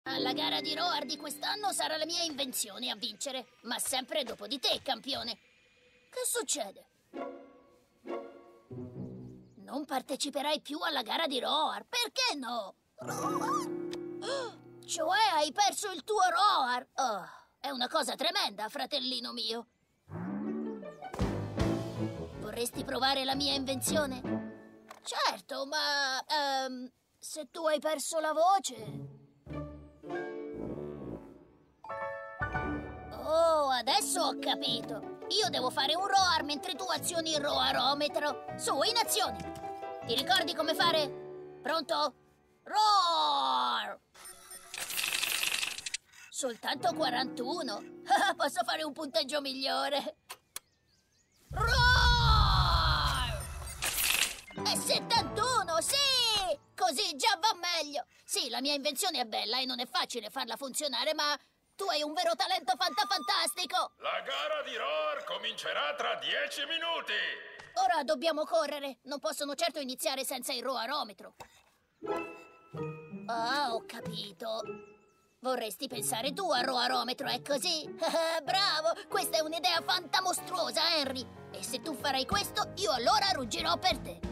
Alla gara di Roar di quest'anno sarà la mia invenzione a vincere, ma sempre dopo di te, campione. Che succede? Non parteciperai più alla gara di Roar, perché no? Roar? Cioè hai perso il tuo Roar? Oh, è una cosa tremenda, fratellino mio. Vorresti provare la mia invenzione? Certo, ma se tu hai perso la voce... Oh, adesso ho capito. Io devo fare un roar mentre tu azioni il roarometro. Su, in azione. Ti ricordi come fare? Pronto? Roar! Soltanto 41. Posso fare un punteggio migliore. Roar! È 71, sì! Così già va meglio. Sì, la mia invenzione è bella e non è facile farla funzionare, ma... Tu hai un vero talento fantastico! La gara di Roar comincerà tra 10 minuti! Ora dobbiamo correre. Non possono certo iniziare senza il roarometro. Ah, ho capito. Vorresti pensare tu al roarometro, è così? Bravo! Questa è un'idea fantamostruosa, Henry! E se tu farai questo, io allora ruggirò per te.